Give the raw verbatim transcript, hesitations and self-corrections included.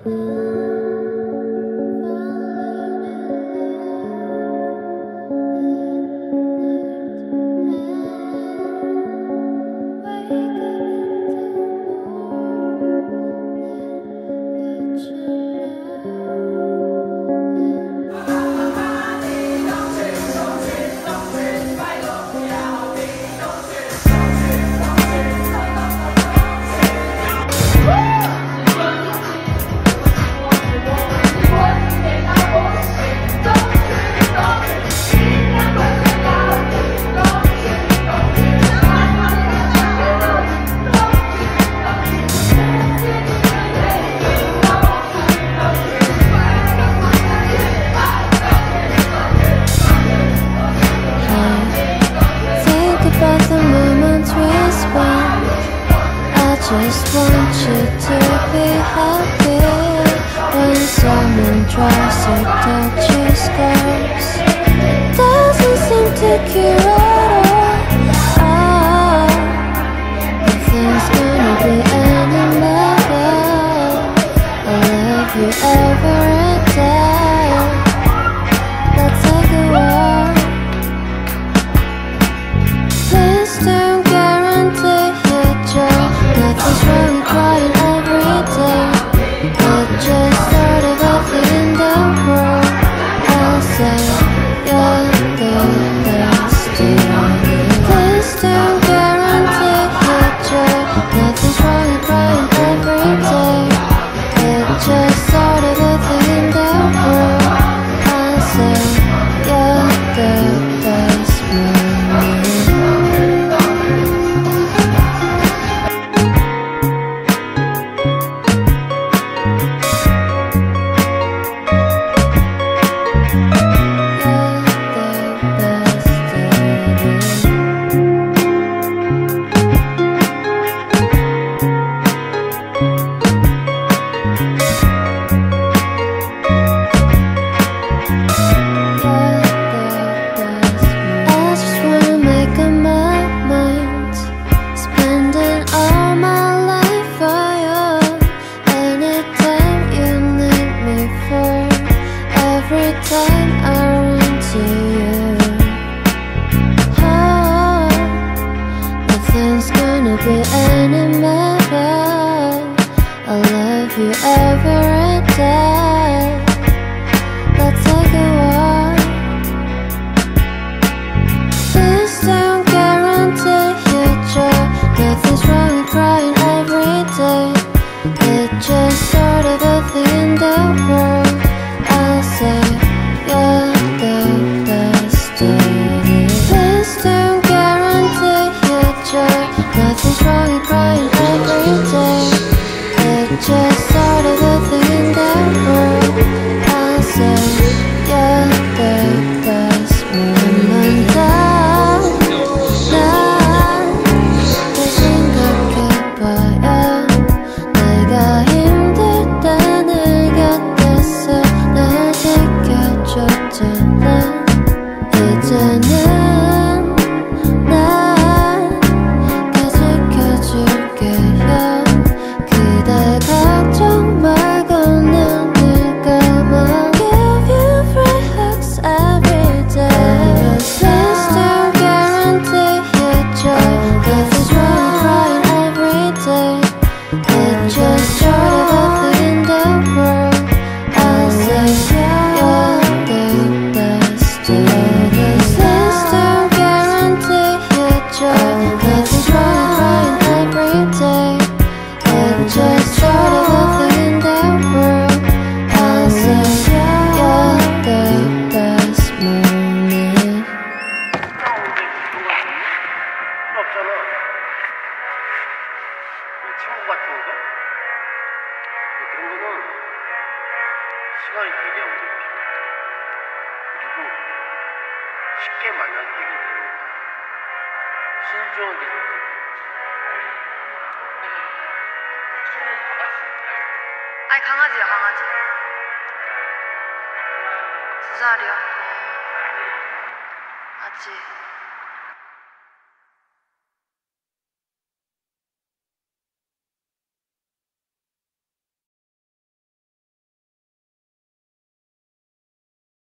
Just want you to be happy. When someone tries to touch your scars, doesn't seem to cure at all. Oh, nothing's gonna be any better. I love you every day. Let's take a walk. Please don't guarantee your joy. Nothing's wrong with crying every day. It just started at the end of the world. I'll say you're the best to me. Please don't guarantee your joy. Nothing's wrong with crying every day. It just started at the end of the world. I'll say you're the best for me. 아니 강아지야 강아지 두 살이야 아직